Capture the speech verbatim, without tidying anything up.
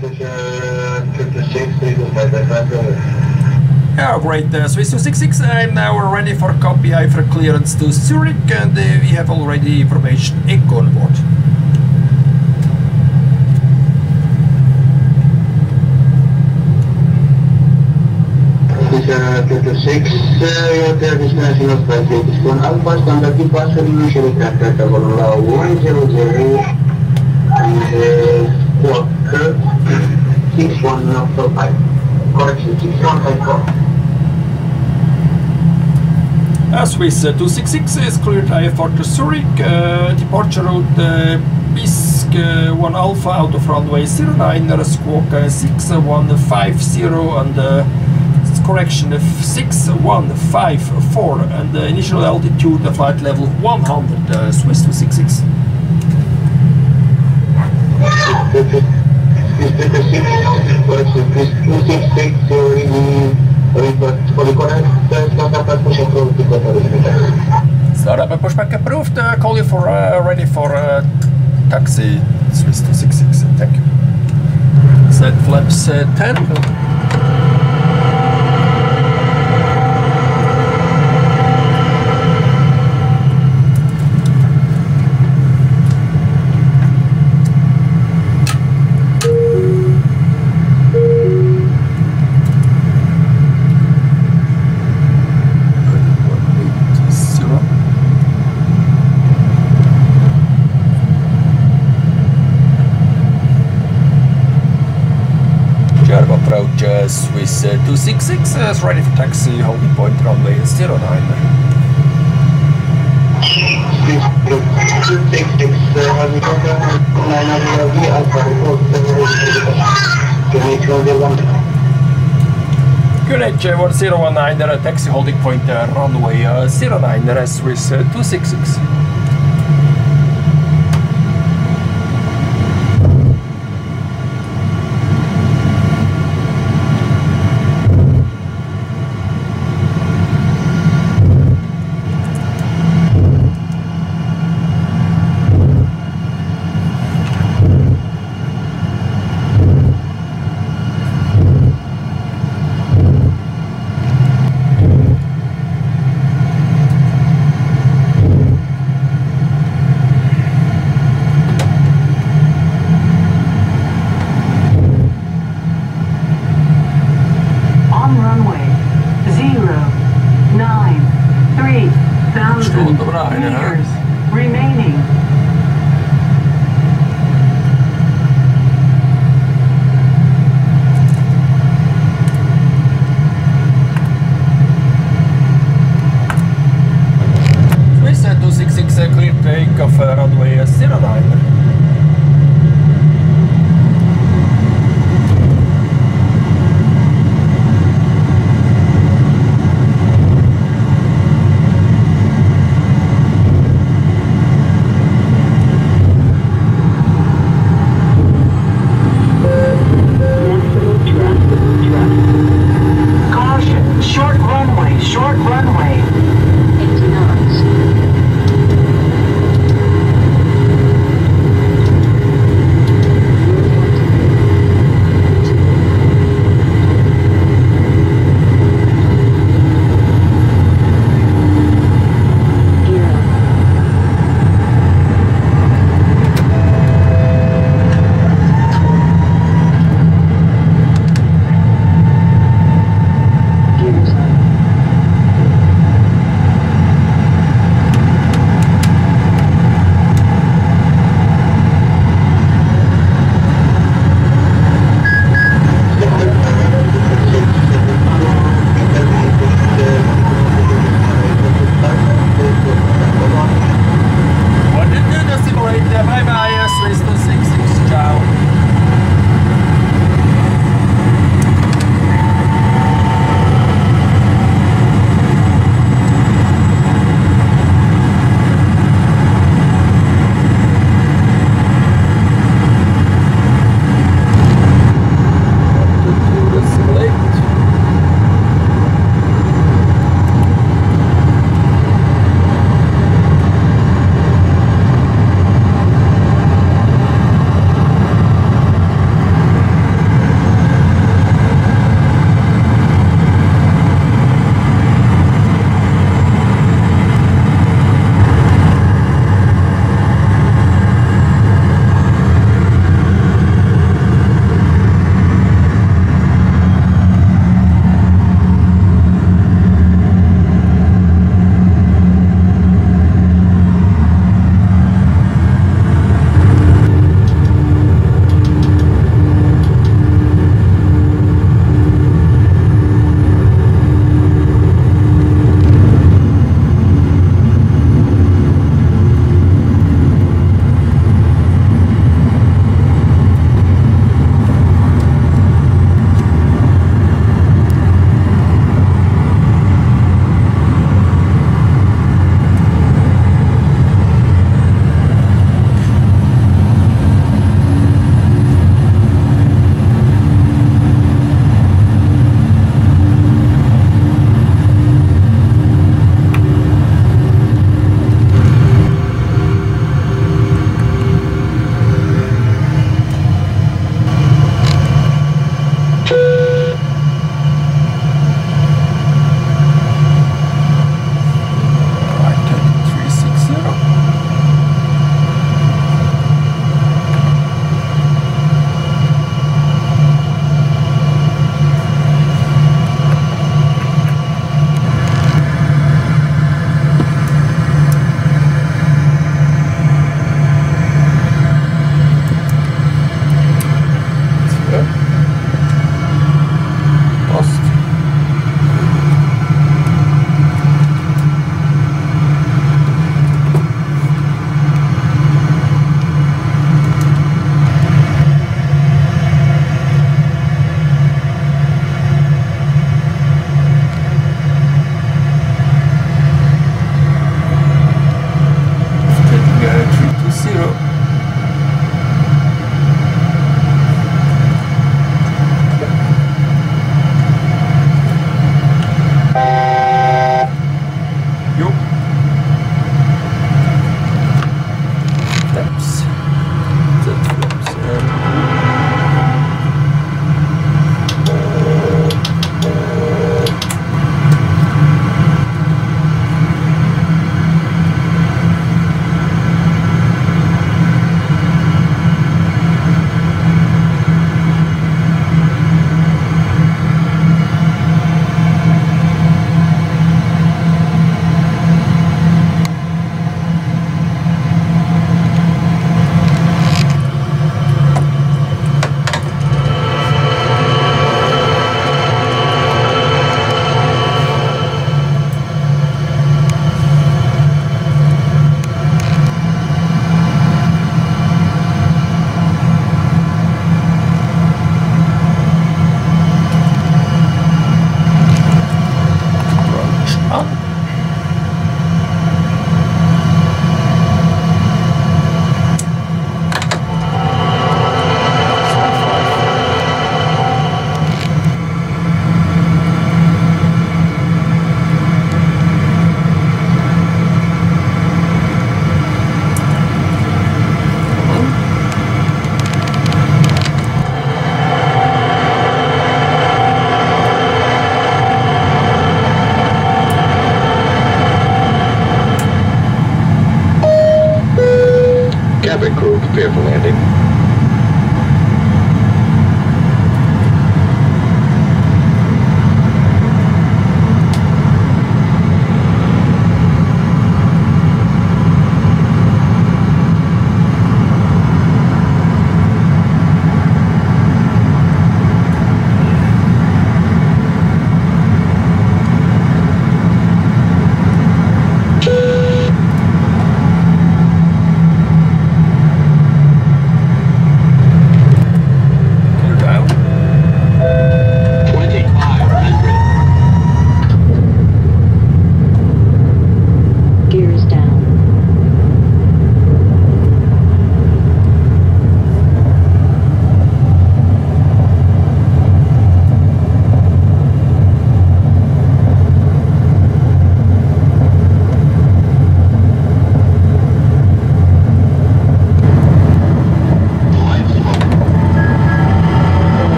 Yeah, great, uh, Swiss two six six, I'm now ready for copy I for clearance to Zurich, and uh, we have already information echo on board. two two six, your clear destination of flight eight is one Alpha, standard departure, initially tractor double low one zero zero, and quarter six one zero five, correction six one five four. Uh, Swiss uh, two six six is cleared I F to Zurich, uh, departure route uh, B S C uh, one Alpha out of runway zero nine, squawk uh, six one five zero, and uh, correction of six one five four, and the initial altitude of flight level one hundred, uh, Swiss two six six. Startup and pushback approved, uh, call you for uh, ready for uh, taxi, Swiss two six six, thank you. Set flaps uh, ten. Djerba approach uh, Swiss uh, two six six uh, is ready for taxi, holding point runway zero nine. two six six, holding point nine nine Alpha report, Q N H one zero one nine, uh, taxi holding point uh, runway uh, zero nine, uh, Swiss uh, two six six. Meters remaining. Swiss two six six uh, clear takeoff uh, runway zero nine.